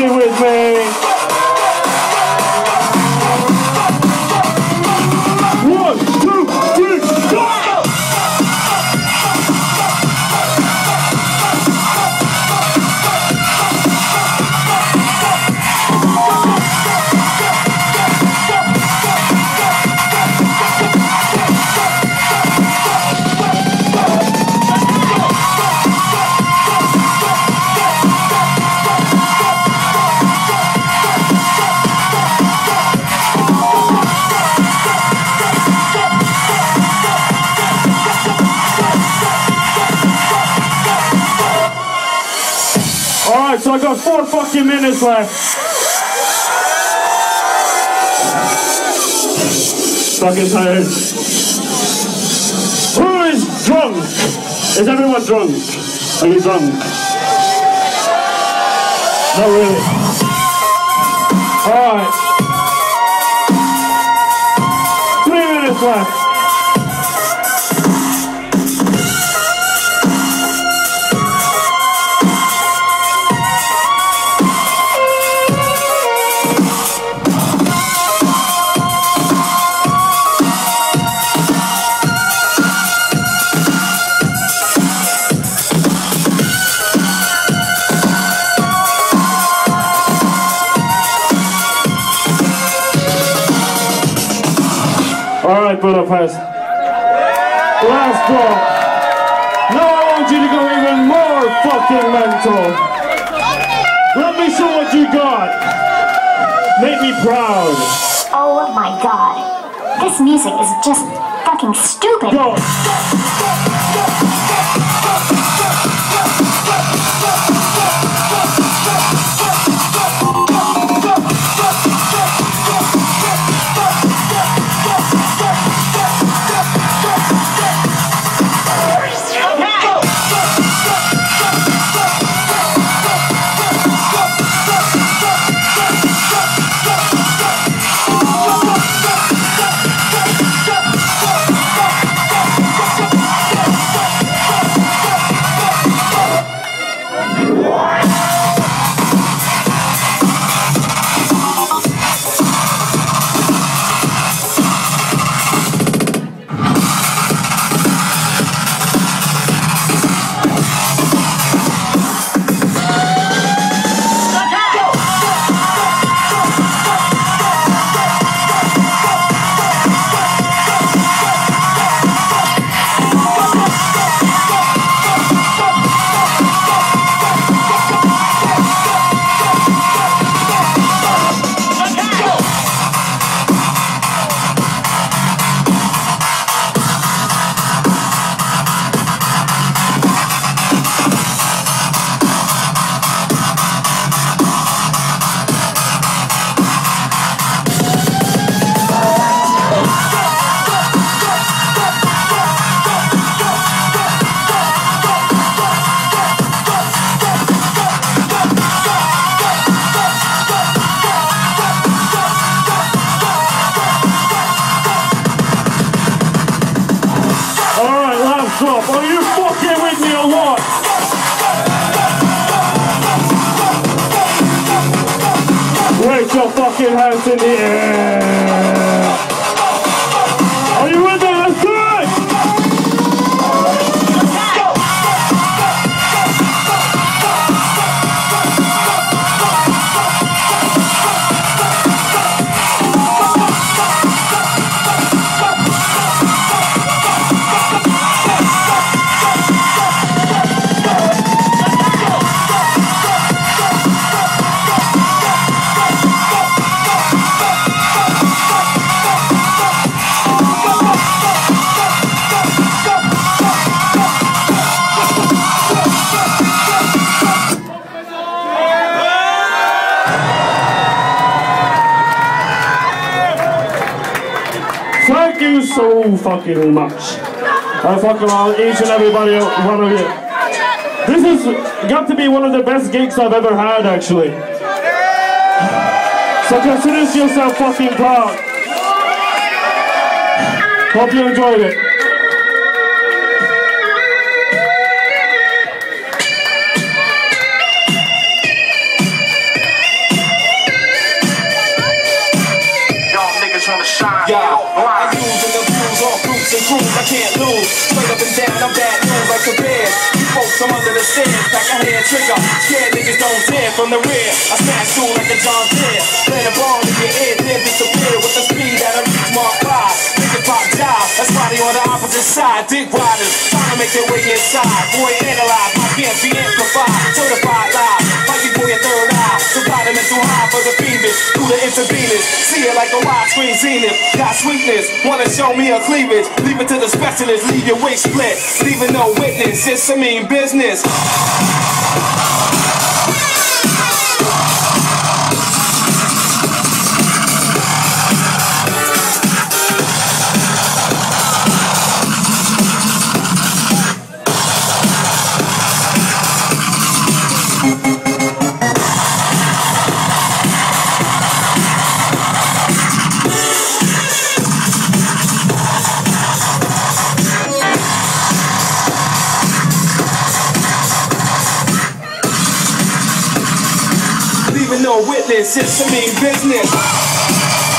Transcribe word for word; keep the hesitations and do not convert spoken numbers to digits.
fucking with me. One, two, three, go! Alright, so I got four fucking minutes left. Fucking tired. Who is drunk? Is everyone drunk? Are you drunk? Not really. Alright. Three minutes left. Alright, Budapest. Last drop. Now I want you to go even more fucking mental. Let me show what you got. Make me proud. Oh my god. This music is just fucking stupid. Go. Drop. Are you fucking with me or what? Raise your fucking hands in the air. Are you with me? Let's do it! Thank you so fucking much. I fucking love each and everybody, one of you. This has got to be one of the best gigs I've ever had, actually. So consider yourself fucking proud. Hope you enjoyed it. cruise, I can't lose. Straight up and down, I'm bad news like the bear. You folks, I'm under the stairs, back a hand trigger. Scared niggas don't dare from the rear. I smash through like a John Deere. Plant a bomb in your ear, then disappear with the speed that I reach Mark five. Nigga pop job, that's why they on the opposite side. Dick riders, trying to make their way inside. Boy, analyze, my can't be amplified. Certified live, fight before your third eye. Supply the mental high for the fiendish. Through the intravenous, see it like a widescreen zenith. Got sweetness, wanna show me a cleavage. Leave it to the specialist, leave your waist split. Leaving no witness, it's a mean business. No witness, it's a mean business.